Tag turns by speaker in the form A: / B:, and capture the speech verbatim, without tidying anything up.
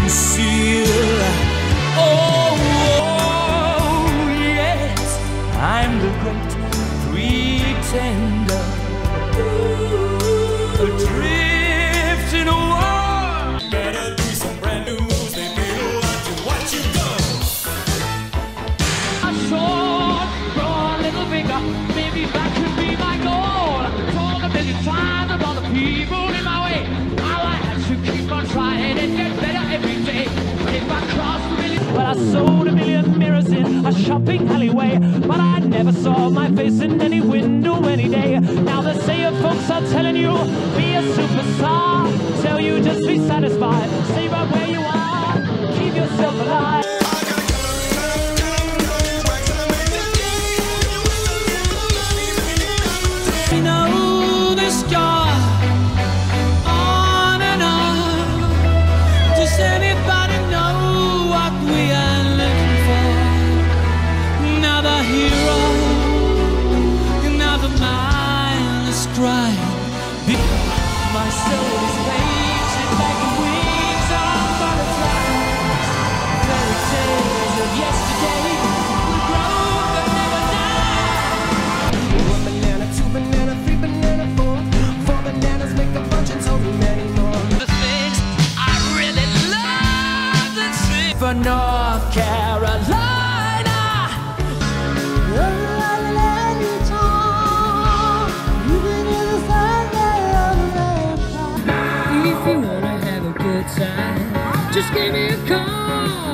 A: conceal. Oh, oh, yes, I'm the great pretender, adrift in a world. Better do some brand new moves, they feel like to watch you go. A short, broad little finger, maybe that could be my goal. Talk a million times about the people in my way. I'll have to keep on trying and get better every day. But if I cross the million, well, I sold a million mirrors in a shopping alleyway, but I never saw my face in any window any day. Now the say folks are telling you, be a superstar. Tell you just be satisfied, stay right where you are, keep yourself alive. We know this guy on and on. Does anybody know what we are looking for? Another hero, another mindless crime. My soul is painted like the wings of butterflies. Fairy tales of yesterday will grow but never die. One banana, two banana, three banana, four. Four bananas make a bunch and so many more. The things I really love to sing for North Carolina. If you wanna have a good time, just give me a call.